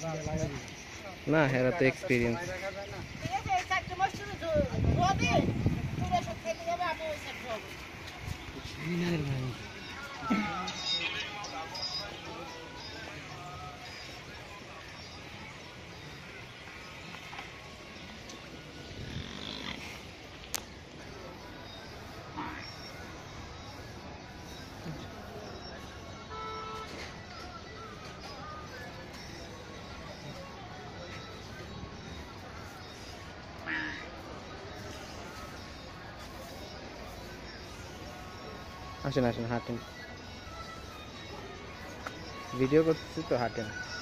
না হেরা তো এক্সপিরিয়েন্স। আসেন আসেন হাঁটেন, ভিডিও করতেছি তো, হাঁটেন।